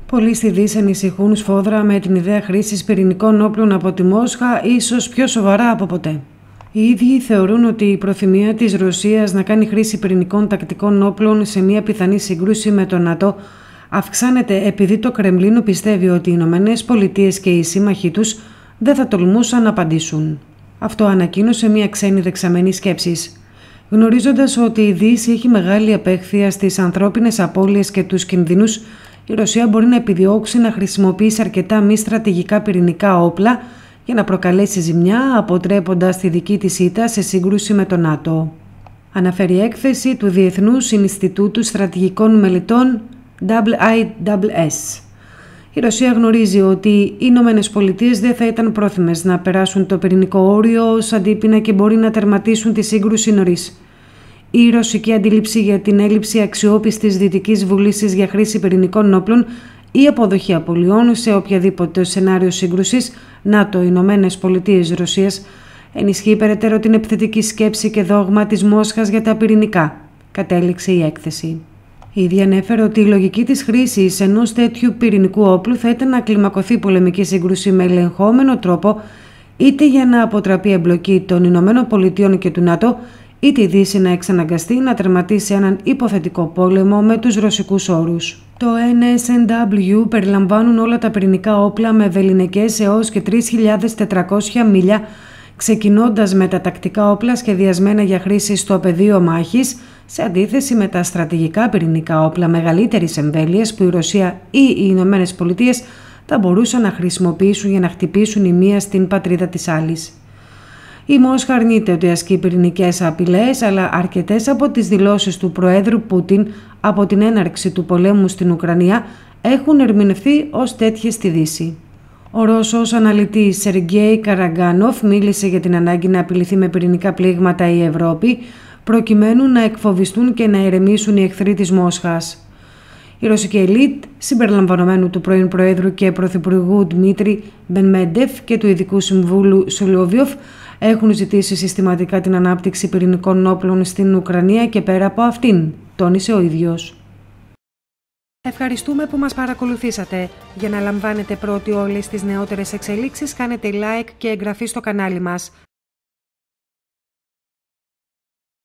Πολλοί στη Δύση ανησυχούν σφόδρα με την ιδέα χρήσης πυρηνικών όπλων από τη Μόσχα, ίσως πιο σοβαρά από ποτέ. Οι ίδιοι θεωρούν ότι η προθυμία της Ρωσίας να κάνει χρήση πυρηνικών τακτικών όπλων σε μια πιθανή σύγκρουση με το ΝΑΤΟ αυξάνεται επειδή το Κρεμλίνο πιστεύει ότι οι Ηνωμένες Πολιτείες και οι σύμμαχοί τους δεν θα τολμούσαν να απαντήσουν. Αυτό ανακοίνωσε μια ξένη δεξαμενή σκέψης. Γνωρίζοντας ότι η Δύση έχει μεγάλη απέχθεια στις ανθρώπινες απώλειες και τους κινδύνους, η Ρωσία μπορεί να επιδιώξει να χρησιμοποιήσει αρκετά μη στρατηγικά πυρηνικά όπλα για να προκαλέσει ζημιά, αποτρέποντας τη δική της ήττα σε σύγκρουση με το ΝΑΤΟ. Αναφέρει η έκθεση του Διεθνούς Ινστιτούτου Στρατηγικών Μελετών IISS. Η Ρωσία γνωρίζει ότι οι Ηνωμένες Πολιτείες δεν θα ήταν πρόθυμες να περάσουν το πυρηνικό όριο ως αντίπεινα και μπορεί να τερματίσουν τη σύγκρουση νωρίς. Η ρωσική αντίληψη για την έλλειψη αξιόπιστης δυτικής βούλησης για χρήση πυρηνικών όπλων ή αποδοχή απολειών σε οποιαδήποτε σενάριο σύγκρουσης ΝΑΤΟ, Ηνωμένες Πολιτείες, Ρωσίας ενισχύει περαιτέρω την επιθετική σκέψη και δόγμα της Μόσχας για τα πυρηνικά, κατέληξε η έκθεση. Ήδη ανέφερε ότι η λογική της χρήσης ενός τέτοιου πυρηνικού όπλου θα ήταν να κλιμακωθεί πολεμική σύγκρουση με ελεγχόμενο τρόπο, είτε για να αποτραπεί εμπλοκή των Ηνωμένων Πολιτειών και του ΝΑΤΟ, είτε η Δύση να εξαναγκαστεί να τερματίσει έναν υποθετικό πόλεμο με τους ρωσικούς όρους. Το NSNW περιλαμβάνουν όλα τα πυρηνικά όπλα με βεληνικές έως και 3.400 μίλια, ξεκινώντας με τα τακτικά όπλα σχεδιασμένα για χρήση στο πεδίο μάχης, σε αντίθεση με τα στρατηγικά πυρηνικά όπλα μεγαλύτερης εμβέλειας που η Ρωσία ή οι Ηνωμένες Πολιτείες θα μπορούσαν να χρησιμοποιήσουν για να χτυπήσουν η μία στην πατρίδα της άλλης. Η Μόσχα αρνείται ότι ασκεί πυρηνικές απειλές, αλλά αρκετές από τις δηλώσεις του Προέδρου Πούτιν από την έναρξη του πολέμου στην Ουκρανία έχουν ερμηνευθεί ως τέτοιες στη Δύση. Ο Ρώσος αναλυτής Σεργέη Καραγκάνοφ μίλησε για την ανάγκη να απειληθεί με πυρηνικά πλήγματα η Ευρώπη, προκειμένου να εκφοβιστούν και να ηρεμήσουν οι εχθροί της Μόσχας. Η ρωσική ελίτ, συμπεριλαμβανομένου του πρώην Προέδρου και Πρωθυπουργού Δημήτρη Μπενμέντεφ και του Ειδικού Συμβούλου Σολόβιοφ, έχουν ζητήσει συστηματικά την ανάπτυξη πυρηνικών όπλων στην Ουκρανία και πέρα από αυτήν, τόνισε ο ίδιος. Ευχαριστούμε που μας παρακολουθήσατε. Για να λαμβάνετε πρώτοι όλες τις νεότερες εξελίξεις, κάνετε like και εγγραφή στο κανάλι μας.